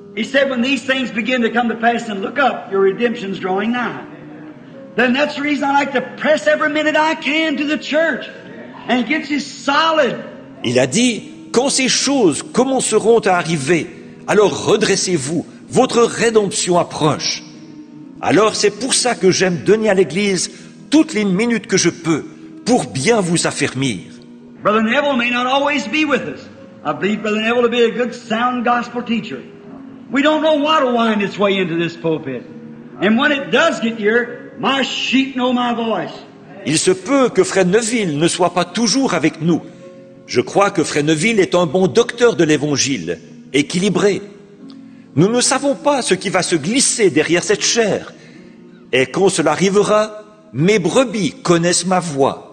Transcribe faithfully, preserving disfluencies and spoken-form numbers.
He said, when these things begin to come to pass, and look up, your redemption's drawing nigh. Then that's the reason I like to press every minute I can to the church. And it gets you solid. Il a dit, quand ces choses commenceront à arriver, alors redressez-vous, votre rédemption approche. Alors c'est pour ça que j'aime donner à l'Église toutes les minutes que je peux, pour bien vous affermir. Brother Neville may not always be with us. I believe Brother Neville to be a good, sound gospel teacher. We don't know what will wind its way into this pulpit. And when it does get here, my sheep know my voice. Il se peut que Frère Neville ne soit pas toujours avec nous. Je crois que Frère Neville est un bon docteur de l'Évangile, équilibré. Nous ne savons pas ce qui va se glisser derrière cette chair. Et quand cela arrivera, mes brebis connaissent ma voix.